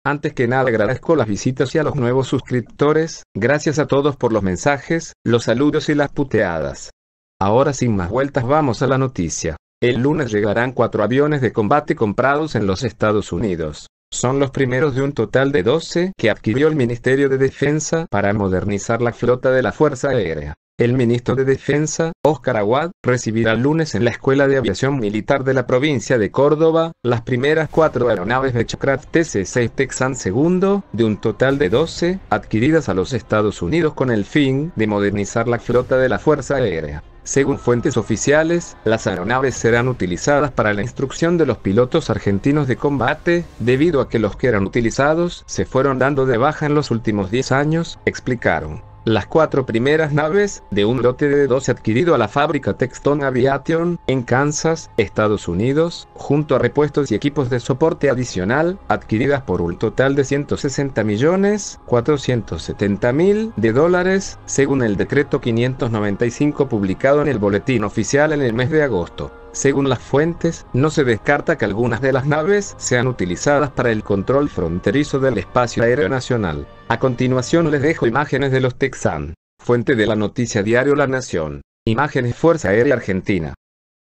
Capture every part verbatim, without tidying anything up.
Antes que nada agradezco las visitas y a los nuevos suscriptores, gracias a todos por los mensajes, los saludos y las puteadas. Ahora sin más vueltas vamos a la noticia. El lunes llegarán cuatro aviones de combate comprados en los Estados Unidos. Son los primeros de un total de doce que adquirió el Ministerio de Defensa para modernizar la flota de la Fuerza Aérea. El ministro de Defensa, Óscar Aguad, recibirá el lunes en la Escuela de Aviación Militar de la provincia de Córdoba, las primeras cuatro aeronaves Beechcraft T C seis Texan segundo, de un total de doce, adquiridas a los Estados Unidos con el fin de modernizar la flota de la Fuerza Aérea. Según fuentes oficiales, las aeronaves serán utilizadas para la instrucción de los pilotos argentinos de combate, debido a que los que eran utilizados se fueron dando de baja en los últimos diez años, explicaron. Las cuatro primeras naves, de un lote de doce adquirido a la fábrica Texton Aviation, en Kansas, Estados Unidos, junto a repuestos y equipos de soporte adicional, adquiridas por un total de ciento sesenta millones cuatrocientos setenta mil de dólares, según el decreto quinientos noventa y cinco publicado en el Boletín Oficial en el mes de agosto. Según las fuentes, no se descarta que algunas de las naves sean utilizadas para el control fronterizo del espacio aéreo nacional. A continuación les dejo imágenes de los Texan. Fuente de la noticia diario La Nación. Imágenes Fuerza Aérea Argentina.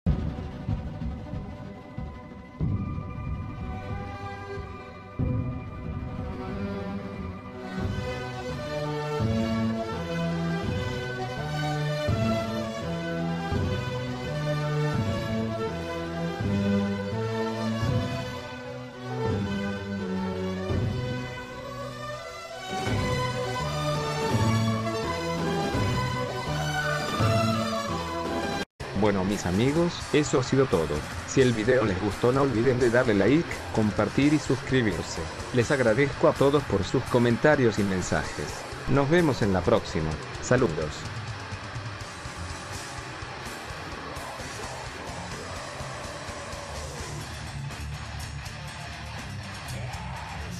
Bueno mis amigos, eso ha sido todo. Si el video les gustó no olviden de darle like, compartir y suscribirse. Les agradezco a todos por sus comentarios y mensajes. Nos vemos en la próxima. Saludos.